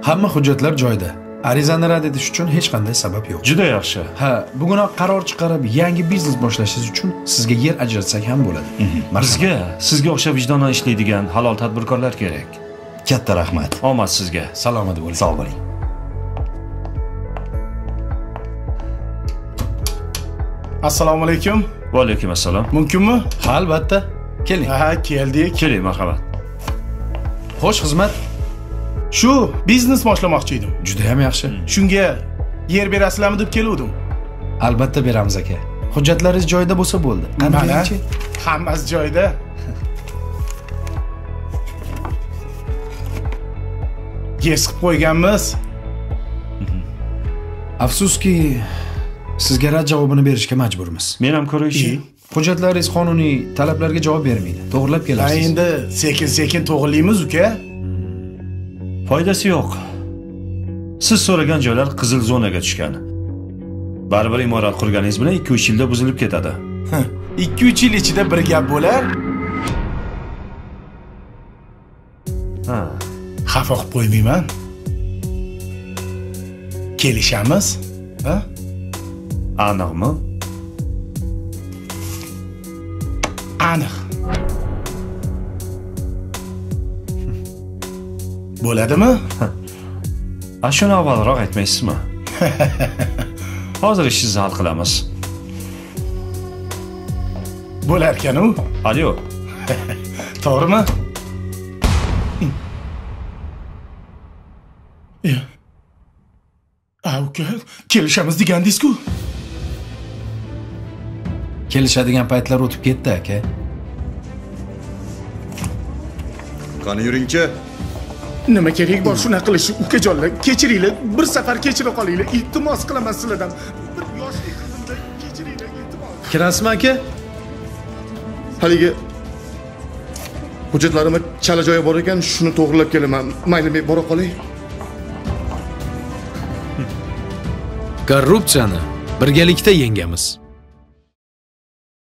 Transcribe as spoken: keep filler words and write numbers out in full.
Hamma hujjatlar joyida. Arizani rad etish uchun hech qanday sabab yo'q. Juda yaxshi. Ha, bugunoq qaror chiqarib, yangi biznes boshlashingiz uchun sizga yer ajratsak ham bo'ladi. Bizga, sizga o'xshab vijdonan ishlaydigan halol tadbirkorlar kerak. Katta rahmat. Omad sizga. Salomat bo'ling. Sog' bo'ling. Assalomu alaykum. Va alaykum assalom. Mumkinmi? Ha, albatta. Keling. Ha, keldik. Keling, marhamat. Xo'sh, xizmat. Shu biznes boshlamoqchi edim. Juda ham yaxshi. Shunga yer berasizlarmi deb keluvdim. Albatta beramiz aka. Hujjatlaringiz joyida bo'lsa bo'ldi. Mana hammasi joyida. Yes qilib qo'yganmiz. Afsuski, sizga rad javobini berishga majburmiz. Men ham ko'rishim. Hujjatlaringiz qonuniy talablarga javob bermaydi. To'g'rilab kelasiz. Endi sekin-sekin to'g'rilaymiz, uka. Foydasi yo'q. Siz so'ragan joylar qizil zonaga tushgan. Baribir imorat qurganingiz bilan ikki uch yilda buzilib ketadi. ikki uch yil ichida bir gap bo'lar. Ha. Xafa qilib qo'ymayman. Kelishamiz? Ha? Aniqmi? Aniq. Bo'ladimi? A shuni avvalroq aytmaysizmi? Hozir ishingizni hal qilamiz. Bo'lar ekan u. Alyo. To'g'rimi? Ya. A, uka, kelishamiz degandingiz-ku. Kelishadigan paytlar o'tib ketdi aka. Qani yuring-chi. Nima kerak bor shuna qilish, ukajonlar? Kechiringlar, bir safar kechira qolinglar. Iltimos qilaman sizlardan. Bir yoshlik qizimda kechiringlar, iltimos. Kirasizmi aka? Haligi hujjatlarimni chala joyi bor ekan, shuni to'g'rilab kelaman. Mayli, men bora qolay. Korrupsiyani birgalikda yengamiz.